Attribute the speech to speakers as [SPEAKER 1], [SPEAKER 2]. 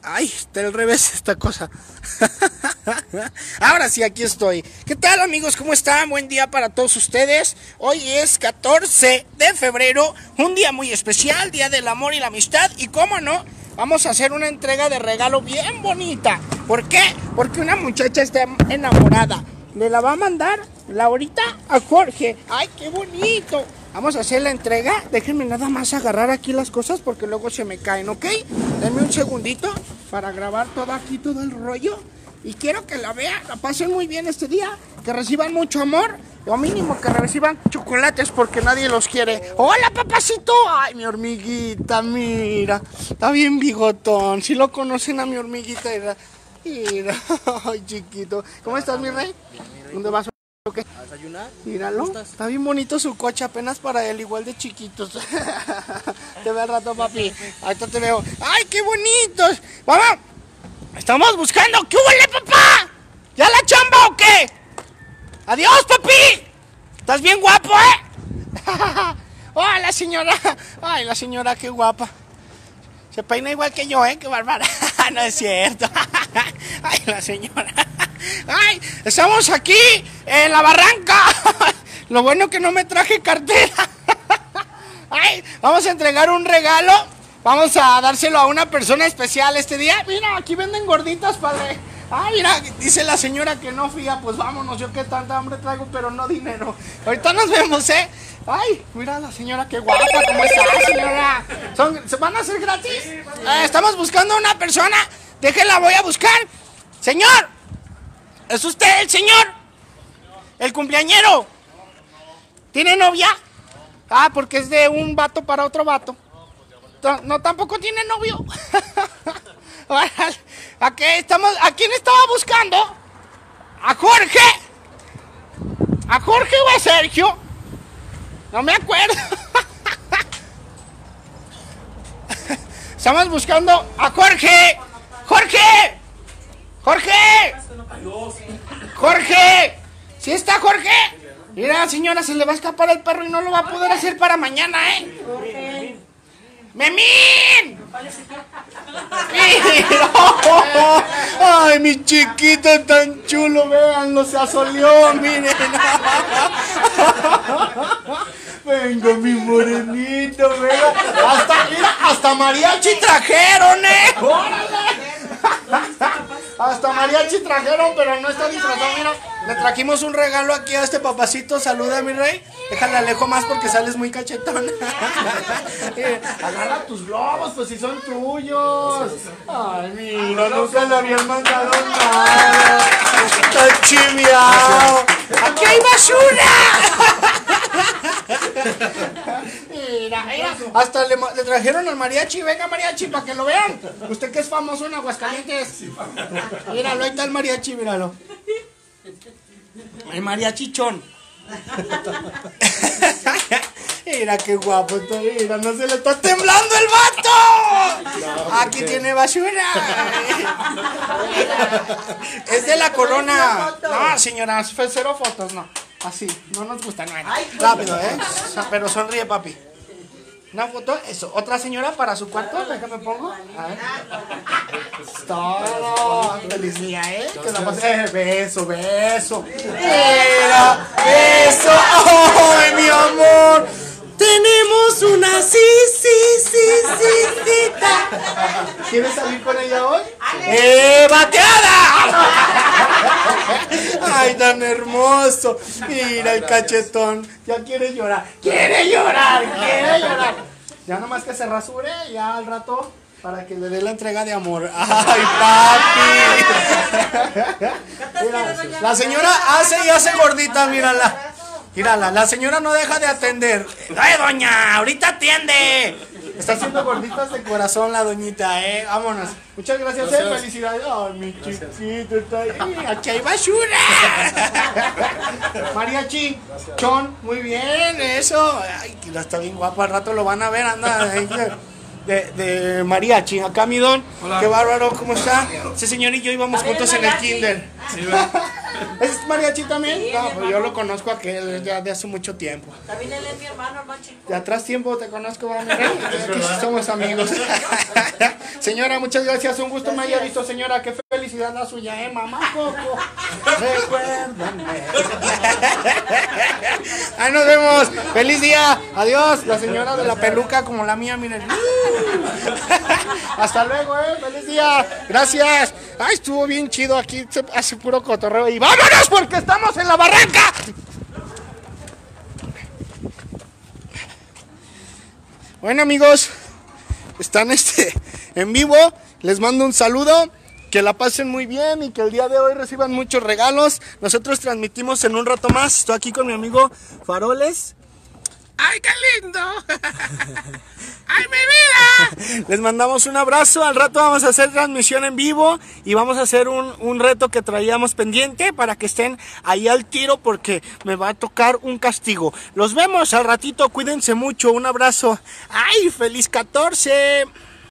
[SPEAKER 1] Ay, está al revés esta cosa. Ahora sí, aquí estoy. ¿Qué tal, amigos? ¿Cómo están? Buen día para todos ustedes. Hoy es 14 de febrero, un día muy especial, Día del Amor y la Amistad. Y cómo no, vamos a hacer una entrega de regalo bien bonita. ¿Por qué? Porque una muchacha está enamorada. Le la va a mandar Laurita a Jorge. ¡Ay, qué bonito! Vamos a hacer la entrega. Déjenme nada más agarrar aquí las cosas porque luego se me caen, ¿ok? Denme un segundito para grabar todo aquí, todo el rollo. Y quiero que la vean, la pasen muy bien este día. Que reciban mucho amor. O mínimo que reciban chocolates porque nadie los quiere. ¡Hola, papacito! ¡Ay, mi hormiguita! Mira, está bien bigotón. Si lo conocen a mi hormiguita, mira. Ay, chiquito. ¿Cómo estás, mi rey? ¿Dónde vas? ¿Qué?
[SPEAKER 2] ¿A desayunar?
[SPEAKER 1] Míralo, está bien bonito su coche, apenas para él, igual de chiquitos. Te veo al rato, papi. Ahorita te veo. ¡Ay, qué bonitos! ¡Vamos! ¡Estamos buscando! ¿Qué huele, papá? ¿Ya la chamba o qué? ¡Adiós, papi! ¿Estás bien guapo, ¡Oh, la señora! ¡Ay, la señora, qué guapa! Se peina igual que yo, ¡Qué bárbara! No es cierto. ¡Ay, la señora! ¡Ay! Estamos aquí en la barranca. Lo bueno que no me traje cartera. ¡Ay! Vamos a entregar un regalo. Vamos a dárselo a una persona especial este día. Mira, aquí venden gorditas, padre. ¡Ay, mira! Dice la señora que no fía. Pues vámonos, yo que tanta hambre traigo, pero no dinero. Ahorita nos vemos, ¡Ay! Mira la señora, qué guapa. ¿Cómo está, señora? ¿Van a ser gratis? Estamos buscando a una persona. Déjenla, voy a buscar. Señor, ¿es usted el señor? ¿El cumpleañero? ¿Tiene novia? Ah, porque es de un vato para otro vato. No, tampoco tiene novio. ¿A quién estaba buscando? ¿A Jorge? ¿A Jorge o a Sergio? No me acuerdo. Estamos buscando a Jorge. ¡Jorge! ¡Jorge! ¡Jorge! ¿Sí está Jorge? Mira, señora, se le va a escapar el perro y no lo va a poder hacer para mañana, ¡Memín! ¡Mira! ¡Ay, mi chiquito tan chulo! Véanlo, se asoleó, miren. Venga, mi morenito, venga. Hasta mariachi trajeron, ¡Órale! Hasta mariachi trajeron, pero no está disfrazado. Mira, le trajimos un regalo aquí a este papacito. Saluda, mi rey. Déjale alejo más porque sales muy cachetón. Agarra tus globos, pues si son tuyos. Ay, mira, nunca le habían mandado nada. Está chiviao. ¡Aquí hay basura! Mira, hasta le trajeron al mariachi. Venga, mariachi, para que lo vean. Usted que es famoso en Aguascalientes. Míralo, ahí está el mariachi, míralo. El mariachichón. Mira qué guapo está, mira, no se le está temblando el vato. Aquí tiene basura. Es de la corona. No, señora, fue cero fotos, no. Así, no nos gusta nada. Rápido, pero sonríe, papi. Una foto, eso. Otra señora para su cuarto, déjame pongo. A ver. Todo. Feliz día, Que la pase. Beso, beso. Mira, beso. ¡Ay, mi amor! Tenemos una cita. ¿Quieres salir con ella hoy? ¡Bateada! ¡Ay, tan hermoso! Mira el cachetón. Ya quiere llorar. ¡Quiere llorar! Ya nomás que se rasure, ya al rato, para que le dé la entrega de amor. ¡Ay, papi! Mira, la señora hace y hace gordita, mírala. Mírala, la señora no deja de atender. ¡Ay, doña! ¡Ahorita atiende! Está haciendo gorditas de corazón la doñita, Vámonos. Muchas gracias, felicidades. Ay, mi chiquito está ahí. Aquí hay basura. Mariachi, Chon, muy bien, eso. Ay, está bien guapo, al rato lo van a ver, anda de mariachi. Acá mi don. Hola. Qué bárbaro, ¿cómo está? Ese señor y yo íbamos juntos en el kinder. Sí, ¿es mariachi también? No, pues yo lo conozco a aquel ya de hace mucho tiempo.
[SPEAKER 3] También él es mi hermano, el más chico.
[SPEAKER 1] De atrás tiempo te conozco, va, mira. Somos amigos. Señora, muchas gracias. Un gusto me haya visto, señora. Qué felicidad la suya, mamá Coco. Recuérdame. Ahí nos vemos. Feliz día. Adiós. La señora de la peluca como la mía, miren. Hasta luego, feliz día. Gracias. Ay, estuvo bien chido aquí. Se hace puro cotorreo. Y vámonos porque estamos en la barranca. Bueno, amigos, están en vivo. Les mando un saludo. Que la pasen muy bien y que el día de hoy reciban muchos regalos. Nosotros transmitimos en un rato más. Estoy aquí con mi amigo Faroles. ¡Ay, qué lindo! ¡Ay, mi vida! Les mandamos un abrazo. Al rato vamos a hacer transmisión en vivo y vamos a hacer un reto que traíamos pendiente para que estén ahí al tiro porque me va a tocar un castigo. Los vemos al ratito. Cuídense mucho. Un abrazo. ¡Ay, feliz 14!